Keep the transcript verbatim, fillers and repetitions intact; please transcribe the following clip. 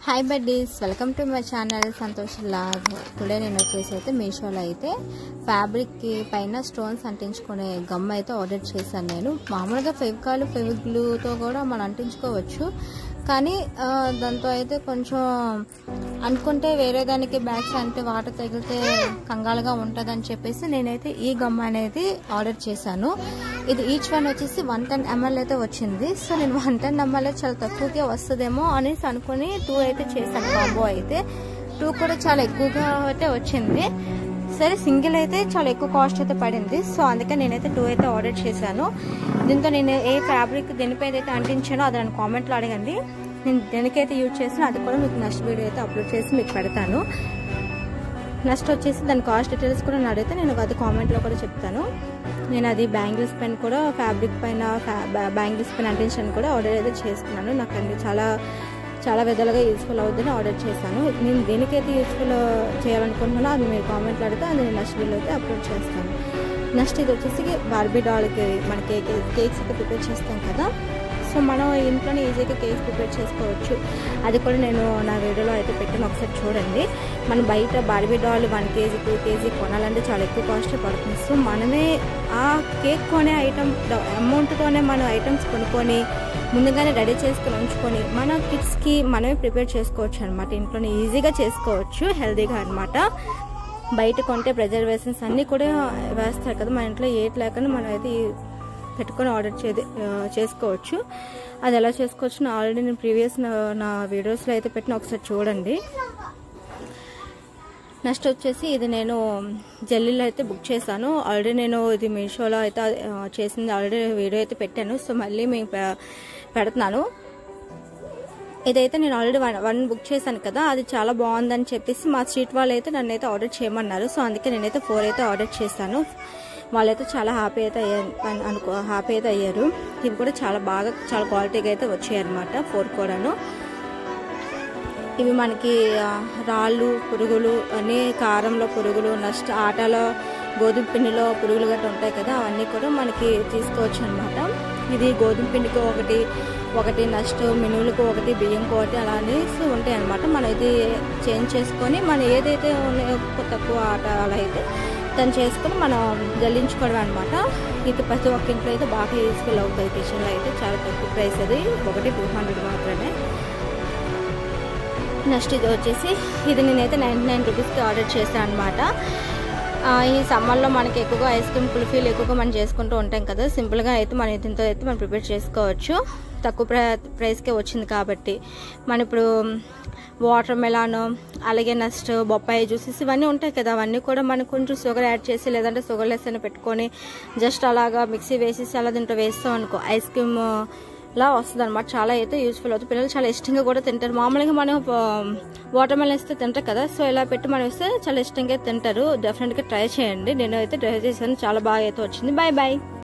high buddies welcome to my channel Santosh लाग today నేను వచ్చేసి అయితే మీషోలో అయితే ఫ్యాబ్రిక్ కి పైన స్టోన్స్ అంటించుకునే గమ్ అయితే ఆర్డర్ చేశాను నేను మామూలుగా ఫెవికాల్ ఫెవిగ్లూ తో కూడా మనం అంటించుకోవచ్చు కానీ దాంతో అయితే కొంచెం అనుకుంటే వేరే దానికి బ్యాగ్స్ అంటే వాటర్ తగిలితే కంగాలుగా ఉంటదని చెప్పేసి నేనైతే ఈ గమ్ అనేది ఆర్డర్ చేశాను ఇది ఈచ్ వన్ వచ్చేసి వన్ టెన్ ఎంఎల్ అయితే వచ్చింది సో నేను వన్ టెన్ ఎంఎల్ చాలా తక్కువగా వస్తదేమో అనేసి అనుకుని టూ అయితే చేశాను కాంబో అయితే టూ కూడా చాలా ఎక్కువగా అయితే వచ్చింది సరే సింగిల్ అయితే చాలా ఎక్కువ కాస్ట్ అయితే పడింది సో అందుకే నేనైతే టూ అయితే ఆర్డర్ చేశాను దీంతో నేను ఏ ఫ్యాబ్రిక్ దేనిపై అయితే అంటించానో అది నన్ను కామెంట్లో అడగండి నేను దేనికైతే యూజ్ చేసినా అది కూడా మీకు నెక్స్ట్ వీడియో అయితే అప్లోడ్ చేసి మీకు పెడతాను నెక్స్ట్ వచ్చేసి దాని కాస్ట్ డీటెయిల్స్ కూడా అడిగితే నేను అది కామెంట్లో కూడా చెప్తాను నేను అది బ్యాంగిల్స్ పెన్ కూడా ఫ్యాబ్రిక్ పైన బ్యాంగిల్స్ పెన్ అంటించాను కూడా ఆర్డర్ అయితే చేసుకున్నాను నాకు అది చాలా చాలా విధాలుగా యూస్ఫుల్ అవుతుందని ఆర్డర్ చేశాను నేను దేనికైతే యూస్ఫుల్ చేయాలనుకుంటున్నానో అది మీరు కామెంట్లో అడిగితే అది నేను నెక్స్ట్ వీడియో అయితే అప్లోడ్ చేస్తాను నెక్స్ట్ ఇది వచ్చేసి బార్బీ డాల్కి మన కేక్ కేక్స్ అయితే ప్రిపేర్ చేస్తాం కదా సో మనం ఇంట్లోనే ఈజీగా కేక్స్ ప్రిపేర్ చేసుకోవచ్చు అది కూడా నేను నా వీడియోలో అయితే పెట్టాను ఒకసారి చూడండి మనం బయట Barbie doll one KG two KG కొనాలంటే చాలా ఎక్కువ కాస్ట్ పడుతుంది సో మనమే ఆ కేక్ కొనే ఐటమ్ అమౌంట్తోనే మనం ఐటమ్స్ కొనుక్కొని ముందుగానే రెడీ చేసుకుని ఉంచుకొని మన కిడ్స్కి మనమే ప్రిపేర్ చేసుకోవచ్చు అనమాట ఇంట్లోనే ఈజీగా చేసుకోవచ్చు హెల్తీగా అనమాట బయట కొంటే ప్రిజర్వేషన్స్ అన్నీ కూడా వేస్తారు కదా మన ఇంట్లో ఏట్ లేకుండా మనం అయితే పెట్టుకొని ఆర్డర్ చే చేసుకోవచ్చు అది ఎలా చేసుకోవచ్చు నా ఆల్రెడీ నేను ప్రీవియస్ నా వీడియోస్లో అయితే పెట్టిన ఒకసారి చూడండి నెక్స్ట్ వచ్చేసి ఇది నేను జెల్లీలో అయితే బుక్ చేశాను ఆల్రెడీ నేను ఇది మీషోలో అయితే చేసింది ఆల్రెడీ వీడియో అయితే పెట్టాను సో మళ్ళీ మేము పెడుతున్నాను ఇదైతే నేను ఆల్రెడీ వన్ వన్ బుక్ చేశాను కదా అది చాలా బాగుందని చెప్పేసి మా స్ట్రీట్ వాళ్ళు అయితే నన్ను అయితే ఆర్డర్ చేయమన్నారు సో అందుకే నేనైతే ఫోర్ అయితే ఆర్డర్ చేశాను వాళ్ళైతే చాలా హ్యాపీ అయితే అయ్యారు అనుకో హ్యాపీ అయితే అయ్యారు ఇవి కూడా చాలా బాగా చాలా క్వాలిటీగా అయితే వచ్చాయి అనమాట ఫోర్ కూడాను ఇవి మనకి రాళ్ళు పురుగులు అన్నీ కారంలో పురుగులు నెక్స్ట్ ఆటలో గోధుమ పిండిలో పురుగులు గట్రా ఉంటాయి కదా అవన్నీ కూడా మనకి తీసుకోవచ్చు అనమాట ఇది గోధుమ పిండికి ఒకటి ఒకటి నెక్స్ట్ మినువులకు ఒకటి బియ్యంకి ఒకటి అలా అనేసి ఉంటాయి అనమాట మనం ఇది చేంజ్ చేసుకొని మనం ఏదైతే ఉన్నాయో తక్కువ ఆట అలా అయితే దాన్ని చేసుకొని మనం జల్లించుకోవడం అనమాట ఇది ప్రతి ఒక్క ఇంట్లో అయితే బాగా యూస్ఫుల్ అవుతుంది కిచెన్లో అయితే చాలా తక్కువ ప్రైస్ అది ఒకటి టూ హండ్రెడ్ మాత్రమే నెక్స్ట్ ఇది వచ్చేసి ఇది నేనైతే నైంటీ నైన్ రూపీస్కి ఆర్డర్ చేశాను అనమాట ఈ సమ్మర్లో మనకి ఎక్కువగా ఐస్ క్రీమ్ కుల్ఫీలు ఎక్కువగా మనం చేసుకుంటూ ఉంటాం కదా సింపుల్గా అయితే మనం దీంతో అయితే మనం ప్రిపేర్ చేసుకోవచ్చు తక్కువ ప్ర ప్రైస్కే వచ్చింది కాబట్టి మన ఇప్పుడు వాటర్ మెలాన్ అలాగే నెక్స్ట్ బొప్పాయి జ్యూసెస్ ఇవన్నీ ఉంటాయి కదా అవన్నీ కూడా మనకు కొంచెం షుగర్ యాడ్ చేసి లేదంటే షుగర్ లెస్ అని పెట్టుకొని జస్ట్ అలాగా మిక్సీ వేసేసి అలా దీంట్లో వేస్తాం అనుకో ఐస్ క్రీమ్ లా వస్తుంది అనమాట చాలా అయితే యూస్ఫుల్ అవుతుంది పిల్లలు చాలా ఇష్టంగా కూడా తింటారు మామూలుగా మనం వాటర్ మెలన్ వేస్తే తింటారు కదా సో ఇలా పెట్టి మనం వేస్తే చాలా ఇష్టంగా తింటారు డెఫినెట్గా ట్రై చేయండి నేను అయితే ట్రై చేశాను చాలా బాగా అయితే వచ్చింది బాయ్ బాయ్